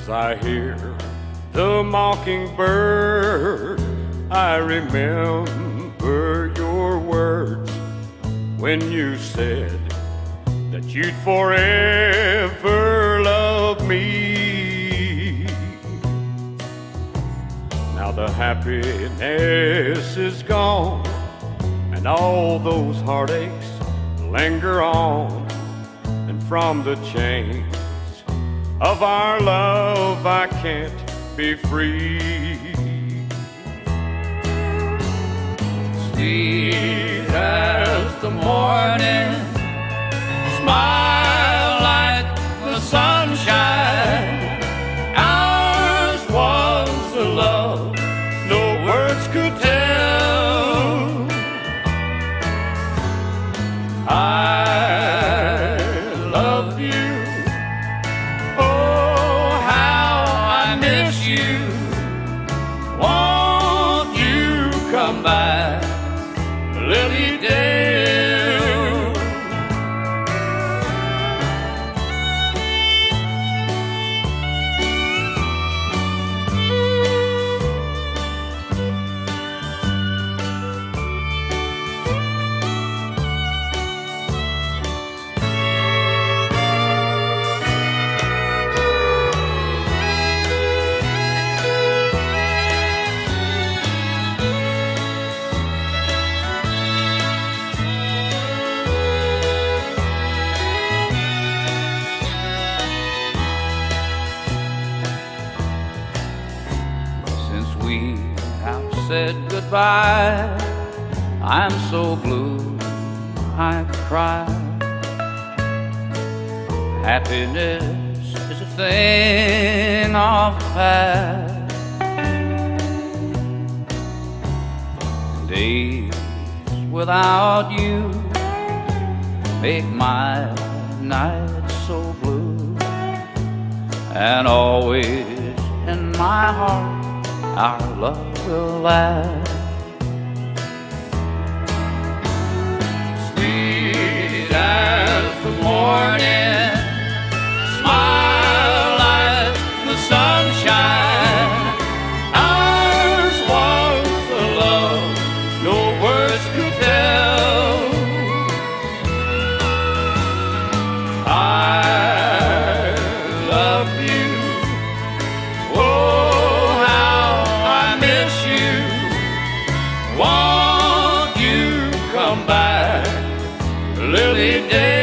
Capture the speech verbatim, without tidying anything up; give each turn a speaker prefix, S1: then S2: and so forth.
S1: As I hear the mockingbird, I remember your words when you said that you'd forever love me. Now the happiness is gone, and all those heartaches linger on, and from the chains of our love I can't be free.
S2: Sweet as the morning, smile like the sunshine. Ours was a love no words could tell. I love you. Oh, how I miss you. Won't you come back, Lily Dale? Since we have said goodbye, I'm so blue I could cry. Happiness is a thing of the past. Days without you make my nights so blue, and always in my heart our love will last. Sweet as the morning, smile like the sunshine. Ours was a love no words could tell. I love you. Won't you come back, Lily Dale?